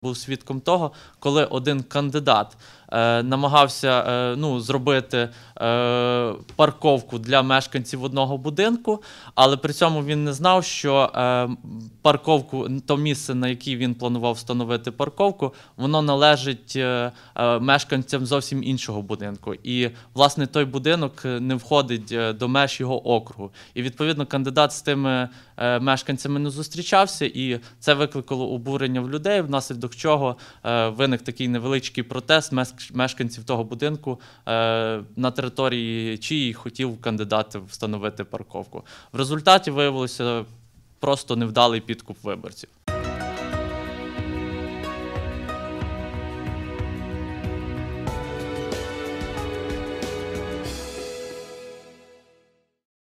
Був свідком того, коли один кандидат намагався зробити парковку для мешканців одного будинку, але при цьому він не знав, що парковку, то місце, на якій він планував встановити парковку, воно належить мешканцям зовсім іншого будинку. І, власне, той будинок не входить до меж його округу. І, відповідно, кандидат з тими мешканцями не зустрічався, і це викликало обурення в людей, внаслідок чого виник такий невеличкий протест мешканців того будинку, на території чиї хотів кандидат встановити парковку. В результаті виявилося просто невдалий підкуп виборців.